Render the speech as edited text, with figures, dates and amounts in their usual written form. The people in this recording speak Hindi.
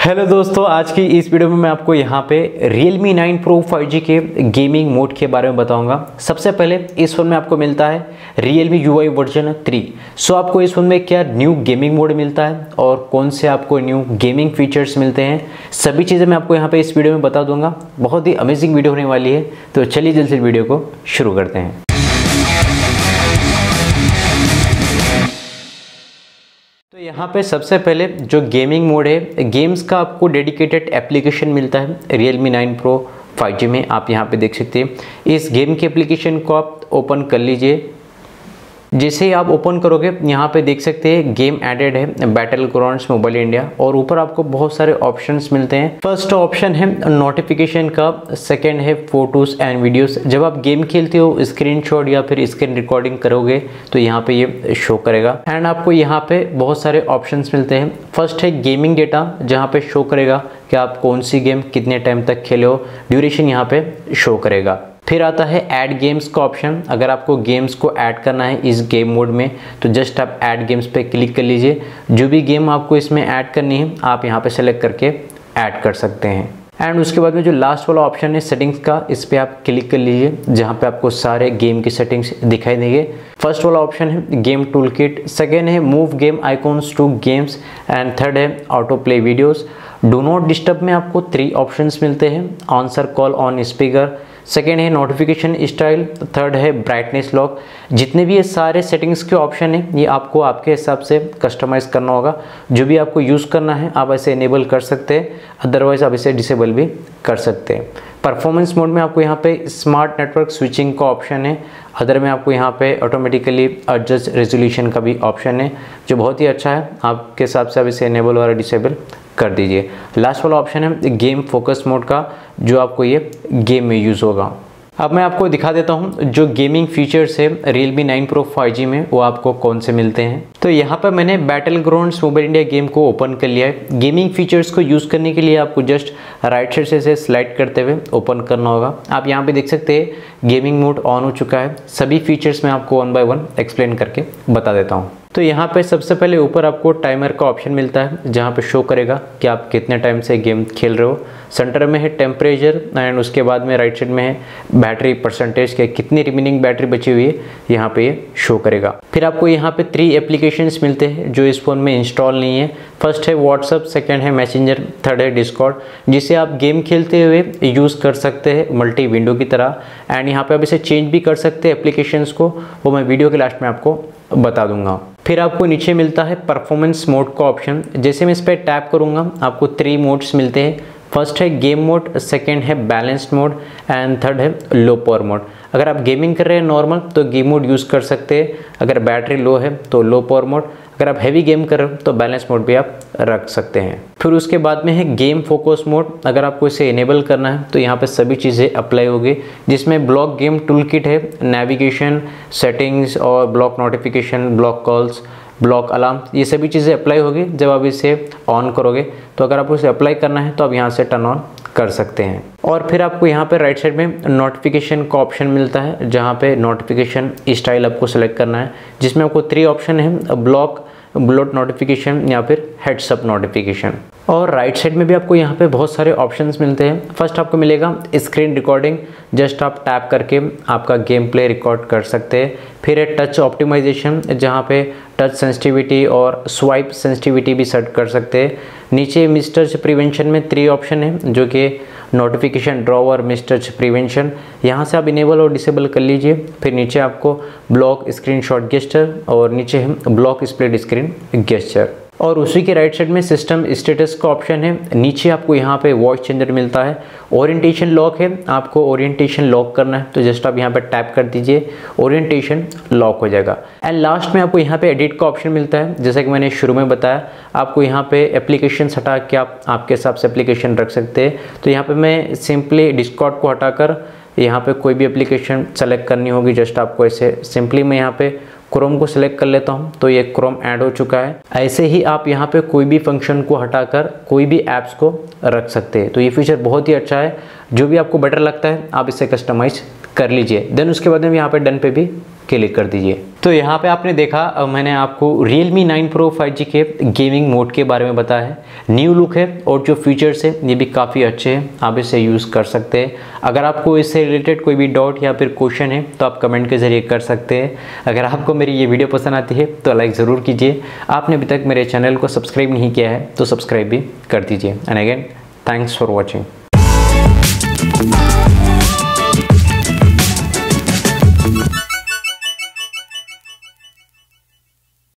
हेलो दोस्तों, आज की इस वीडियो में मैं आपको यहाँ पे Realme 9 Pro 5G के गेमिंग मोड के बारे में बताऊंगा। सबसे पहले इस फोन में आपको मिलता है Realme UI वर्जन 3। सो आपको इस फोन में क्या न्यू गेमिंग मोड मिलता है और कौन से आपको न्यू गेमिंग फीचर्स मिलते हैं, सभी चीज़ें मैं आपको यहाँ पे इस वीडियो में बता दूंगा। बहुत ही अमेजिंग वीडियो होने वाली है, तो चलिए जल्द से वीडियो को शुरू करते हैं। तो यहाँ पे सबसे पहले जो गेमिंग मोड है, गेम्स का आपको डेडिकेटेड एप्लीकेशन मिलता है Realme 9 Pro 5G में। आप यहाँ पे देख सकते हैं, इस गेम के एप्लीकेशन को आप ओपन कर लीजिए। जैसे ही आप ओपन करोगे, यहाँ पे देख सकते हैं गेम एडेड है बैटल ग्राउंड्स मोबाइल इंडिया, और ऊपर आपको बहुत सारे ऑप्शंस मिलते हैं। फर्स्ट ऑप्शन है नोटिफिकेशन का, सेकंड है फोटोज एंड वीडियोस। जब आप गेम खेलते हो, स्क्रीनशॉट या फिर स्क्रीन रिकॉर्डिंग करोगे तो यहाँ पे ये शो करेगा। एंड आपको यहाँ पे बहुत सारे ऑप्शंस मिलते हैं। फर्स्ट है गेमिंग डेटा, जहाँ पे शो करेगा कि आप कौन सी गेम कितने टाइम तक खेले हो, ड्यूरेशन यहाँ पे शो करेगा। फिर आता है ऐड गेम्स का ऑप्शन। अगर आपको गेम्स को ऐड करना है इस गेम मोड में, तो जस्ट आप ऐड गेम्स पे क्लिक कर लीजिए। जो भी गेम आपको इसमें ऐड करनी है, आप यहाँ पे सेलेक्ट करके ऐड कर सकते हैं। एंड उसके बाद में जो लास्ट वाला ऑप्शन है सेटिंग्स का, इस पर आप क्लिक कर लीजिए, जहाँ पे आपको सारे गेम की सेटिंग्स दिखाई देंगे। फर्स्ट वाला ऑप्शन है गेम टूल किट, सेकेंड है move game icons to games, and third है autoplay videos. Do not disturb में आपको 3 ऑप्शंस मिलते हैं, answer call on speaker, second है नोटिफिकेशन स्टाइल, थर्ड है ब्राइटनेस लॉक। जितने भी ये सारे सेटिंग्स के ऑप्शन हैं, ये आपको आपके हिसाब से कस्टमाइज करना होगा। जो भी आपको यूज़ करना है आप ऐसे इनेबल कर सकते हैं, अदरवाइज आप इसे डिसेबल भी कर सकते हैं। परफॉर्मेंस मोड में आपको यहाँ पे स्मार्ट नेटवर्क स्विचिंग का ऑप्शन है। अदर में आपको यहाँ पे ऑटोमेटिकली एडजस्ट रेजोल्यूशन का भी ऑप्शन है, जो बहुत ही अच्छा है। आपके हिसाब से आप इसे इनेबल और डिसेबल कर दीजिए। लास्ट वाला ऑप्शन है गेम फोकस मोड का, जो आपको ये गेम में यूज़ होगा। अब मैं आपको दिखा देता हूँ जो गेमिंग फीचर्स है Realme 9 Pro 5G में, वो आपको कौन से मिलते हैं। तो यहाँ पर मैंने Battlegrounds Mobile India game को ओपन कर लिया है। गेमिंग फीचर्स को यूज़ करने के लिए आपको जस्ट राइट साइड से इसे स्लाइड करते हुए ओपन करना होगा। आप यहाँ पे देख सकते हैं गेमिंग मोड ऑन हो चुका है। सभी फीचर्स मैं आपको 1 बाय 1 एक्सप्लेन करके बता देता हूँ। तो यहाँ पे सबसे पहले ऊपर आपको टाइमर का ऑप्शन मिलता है, जहाँ पे शो करेगा कि आप कितने टाइम से गेम खेल रहे हो। सेंटर में है टेम्परेचर, एंड उसके बाद में राइट साइड में है बैटरी परसेंटेज के, कितनी रिमेनिंग बैटरी बची हुई है, यहाँ पे ये शो करेगा। फिर आपको यहाँ पे 3 एप्लीकेशंस मिलते हैं जो इस फ़ोन में इंस्टॉल नहीं है। फर्स्ट है व्हाट्सअप, सेकेंड है मैसेंजर, थर्ड है डिस्कॉर्ड, जिसे आप गेम खेलते हुए यूज़ कर सकते हैं मल्टी विंडो की तरह। एंड यहाँ पे आप इसे चेंज भी कर सकते हैं एप्लीकेशंस को, वो मैं वीडियो के लास्ट में आपको बता दूंगा। फिर आपको नीचे मिलता है परफॉर्मेंस मोड का ऑप्शन। जैसे मैं इस पर टैप करूंगा, आपको 3 मोड्स मिलते हैं। फर्स्ट है गेम मोड, सेकंड है बैलेंस्ड मोड, एंड थर्ड है लो पावर मोड। अगर आप गेमिंग कर रहे हैं नॉर्मल, तो गेम मोड यूज़ कर सकते हैं। अगर बैटरी लो है तो लो पावर मोड, अगर आप हैवी गेम कर रहे हो तो बैलेंस मोड भी आप रख सकते हैं। फिर उसके बाद में है गेम फोकस मोड। अगर आपको इसे इनेबल करना है तो यहाँ पे सभी चीज़ें अप्लाई होगी, जिसमें ब्लॉक गेम टूल किट है, नेविगेशन, सेटिंग्स और block notification, block calls, block alarm, ये सभी चीज़ें अप्लाई होगी जब आप इसे ऑन करोगे। तो अगर आपको इसे अप्लाई करना है तो आप यहाँ से टर्न ऑन कर सकते हैं। और फिर आपको यहाँ पे राइट साइड में नोटिफिकेशन का ऑप्शन मिलता है, जहाँ पे नोटिफिकेशन स्टाइल आपको सेलेक्ट करना है, जिसमें आपको 3 ऑप्शन है, ब्लॉक नोटिफिकेशन या फिर हेड्स अप नोटिफिकेशन। और राइट साइड में भी आपको यहाँ पे बहुत सारे ऑप्शंस मिलते हैं। फर्स्ट आपको मिलेगा स्क्रीन रिकॉर्डिंग, जस्ट आप टैप करके आपका गेम प्ले रिकॉर्ड कर सकते हैं। फिर है टच ऑप्टिमाइजेशन, जहाँ पे टच सेंसिटिविटी और स्वाइप सेंसिटिविटी भी सेट कर सकते हैं। नीचे मिसटच प्रिवेंशन में 3 ऑप्शन है, जो कि नोटिफिकेशन ड्रॉवर, मिसटच प्रिवेंशन, यहाँ से आप इनेबल और डिसेबल कर लीजिए। फिर नीचे आपको ब्लॉक स्क्रीनशॉट गेस्चर, और नीचे है ब्लॉक स्प्लिट स्क्रीन गेस्चर। और उसी के राइट साइड में सिस्टम स्टेटस का ऑप्शन है। नीचे आपको यहाँ पे वॉइस चेंजर मिलता है। ओरिएंटेशन लॉक है, आपको ओरिएंटेशन लॉक करना है तो जस्ट आप यहाँ पे टैप कर दीजिए, ओरिएंटेशन लॉक हो जाएगा। एंड लास्ट में आपको यहाँ पे एडिट का ऑप्शन मिलता है। जैसा कि मैंने शुरू में बताया, आपको यहाँ पे एप्लीकेशन हटा के आप आपके हिसाब से एप्लीकेशन रख सकते हैं। तो यहाँ पे मैं सिंपली डिस्कॉर्ड को हटाकर यहाँ पे कोई भी एप्लीकेशन सेलेक्ट करनी होगी, जस्ट आपको ऐसे सिंपली मैं यहाँ पे क्रोम को सिलेक्ट कर लेता हूँ, तो ये क्रोम ऐड हो चुका है। ऐसे ही आप यहाँ पे कोई भी फंक्शन को हटाकर कोई भी ऐप्स को रख सकते हैं। तो ये फीचर बहुत ही अच्छा है, जो भी आपको बेटर लगता है आप इसे कस्टमाइज कर लीजिए। देन उसके बाद में यहाँ पे डन पे भी क्लिक कर दीजिए। तो यहाँ पे आपने देखा मैंने आपको Realme 9 Pro 5G के गेमिंग मोड के बारे में बताया है। न्यू लुक है और जो फीचर्स है ये भी काफ़ी अच्छे हैं, आप इसे यूज़ कर सकते हैं। अगर आपको इससे रिलेटेड कोई भी डाउट या फिर क्वेश्चन है तो आप कमेंट के ज़रिए कर सकते हैं। अगर आपको मेरी ये वीडियो पसंद आती है तो लाइक ज़रूर कीजिए। आपने अभी तक मेरे चैनल को सब्सक्राइब नहीं किया है तो सब्सक्राइब भी कर दीजिए। And again thanks for watching.